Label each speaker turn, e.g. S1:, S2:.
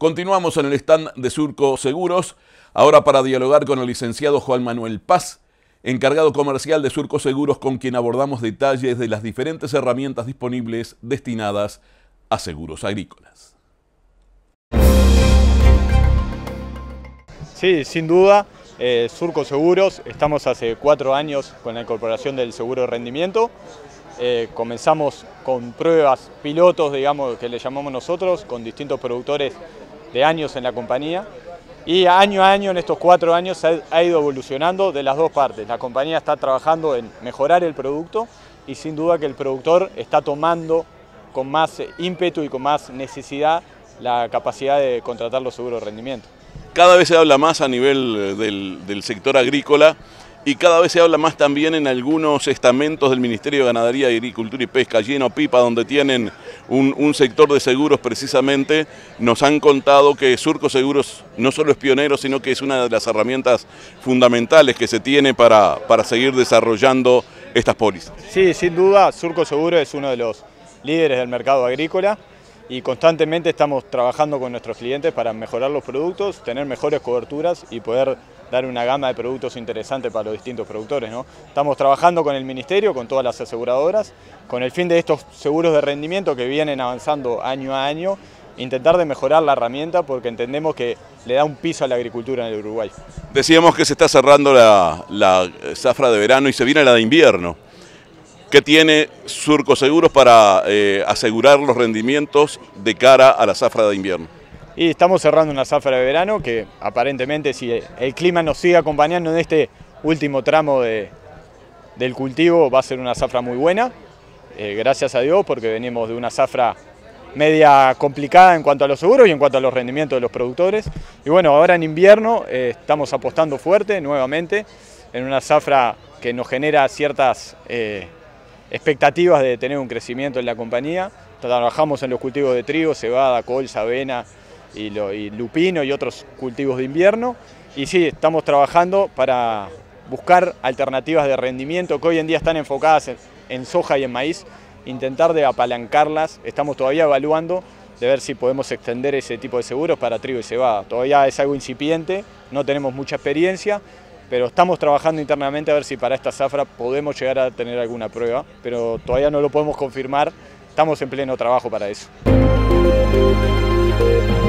S1: Continuamos en el stand de Surco Seguros, ahora para dialogar con el licenciado Juan Manuel Paz, encargado comercial de Surco Seguros, con quien abordamos detalles de las diferentes herramientas disponibles destinadas a seguros agrícolas.
S2: Sí, sin duda, Surco Seguros, estamos hace 4 años con la incorporación del seguro de rendimiento. Comenzamos con pruebas pilotos, digamos, que le llamamos nosotros, con distintos productores de años en la compañía. Y año a año, en estos 4 años, ha ido evolucionando de las dos partes. La compañía está trabajando en mejorar el producto y sin duda que el productor está tomando con más ímpetu y con más necesidad la capacidad de contratar los seguros de rendimiento.
S1: Cada vez se habla más a nivel del sector agrícola y cada vez se habla más también en algunos estamentos del Ministerio de Ganadería, Agricultura y Pesca, lleno pipa, donde tienen un sector de seguros precisamente. Nos han contado que Surco Seguros no solo es pionero, sino que es una de las herramientas fundamentales que se tiene para seguir desarrollando estas pólizas.
S2: Sí, sin duda, Surco Seguros es uno de los líderes del mercado agrícola y constantemente estamos trabajando con nuestros clientes para mejorar los productos, tener mejores coberturas y poder dar una gama de productos interesantes para los distintos productores, ¿no? Estamos trabajando con el Ministerio, con todas las aseguradoras, con el fin de estos seguros de rendimiento que vienen avanzando año a año, intentar de mejorar la herramienta porque entendemos que le da un piso a la agricultura en el Uruguay. Decíamos
S1: que se está cerrando la zafra de verano y se viene la de invierno. ¿Qué tiene Surco Seguros para asegurar los rendimientos de cara a la zafra de invierno?
S2: Y estamos cerrando una zafra de verano que aparentemente, si el clima nos sigue acompañando en este último tramo del cultivo, va a ser una zafra muy buena, gracias a Dios, porque venimos de una zafra media complicada en cuanto a los seguros y en cuanto a los rendimientos de los productores. Y bueno, ahora en invierno estamos apostando fuerte nuevamente en una zafra que nos genera ciertas expectativas de tener un crecimiento en la compañía. Trabajamos en los cultivos de trigo, cebada, colza, avena y lupino y otros cultivos de invierno. Y sí, estamos trabajando para buscar alternativas de rendimiento que hoy en día están enfocadas en soja y en maíz, intentar de apalancarlas. Estamos todavía evaluando de ver si podemos extender ese tipo de seguros para trigo y cebada. Todavía es algo incipiente, no tenemos mucha experiencia, pero estamos trabajando internamente a ver si para esta zafra podemos llegar a tener alguna prueba, pero todavía no lo podemos confirmar, estamos en pleno trabajo para eso.